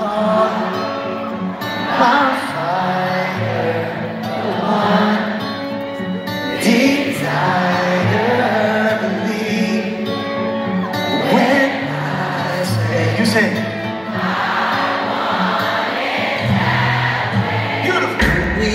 my fire, one desire, believe when I say, you say, beautiful. We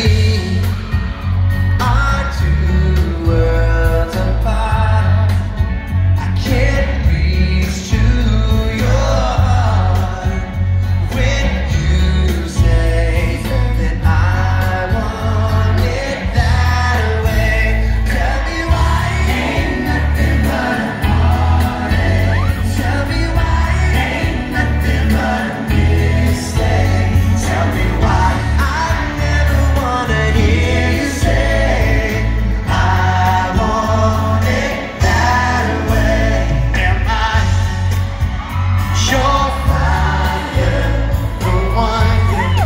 are two worlds apart. I can't reach to your heart when you say that I want it that way. Tell me why ain't nothing but a heartache. Tell me why ain't nothing but a mistake. Tell me why I never wanna hear you say I want it that way. Am I your fire, the one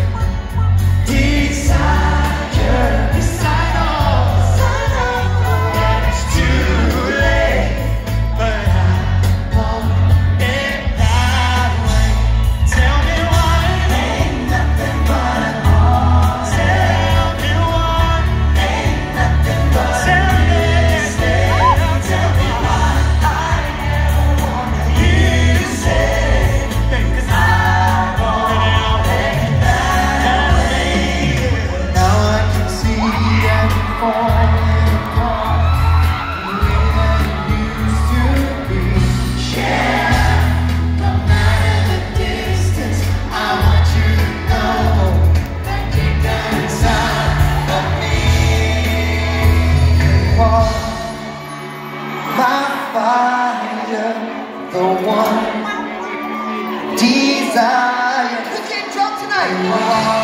desire? Decide all, and it's too late, but I want it that way. Tell me why ain't nothing but a heartache. Tell me why ain't nothing but a mistake. Tell me why I never wanna hear you say, 'cause I want it that way. Now I can see that you're falling apart the way that you used to be. Yeah, no matter the distance, I want you to know that deep down inside of me, you are my fire, the one desire. Who can't jump tonight? You are